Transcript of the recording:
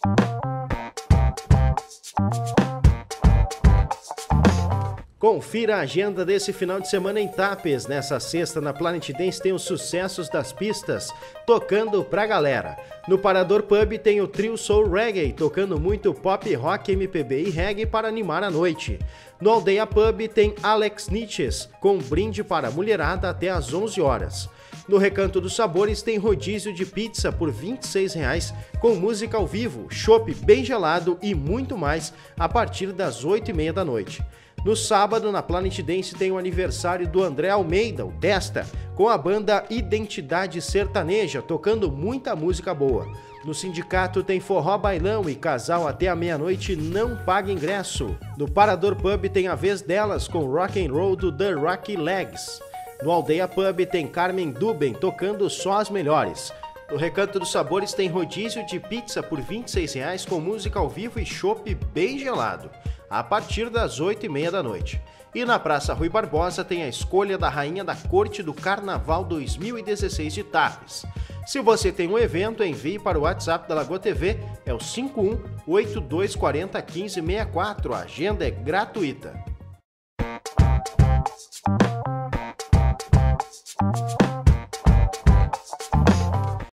Confira a agenda desse final de semana em Tapes. Nessa sexta, na Planet Dance, tem os sucessos das pistas, tocando pra galera. No Parador Pub tem o trio Soul Reggae, tocando muito pop, rock, MPB e reggae para animar a noite. No Aldeia Pub tem Alex Niches, com brinde para a mulherada até às 11 horas. No Recanto dos Sabores tem rodízio de pizza por R$ 26,00, com música ao vivo, chopp bem gelado e muito mais a partir das 8h30 da noite. No sábado, na Planet Dance, tem o aniversário do André Almeida, o Testa, com a banda Identidade Sertaneja, tocando muita música boa. No Sindicato tem forró bailão e casal até a meia-noite não paga ingresso. No Parador Pub tem a vez delas com rock and roll do The Rocky Legs. No Aldeia Pub tem Carmen Duben tocando só as melhores. No Recanto dos Sabores tem rodízio de pizza por R$ 26,00 com música ao vivo e chopp bem gelado, a partir das 8h30 da noite. E na Praça Rui Barbosa tem a escolha da Rainha da Corte do Carnaval 2016 de Tapes. Se você tem um evento, envie para o WhatsApp da Lagoa TV, é o 51 8240 1564, a agenda é gratuita.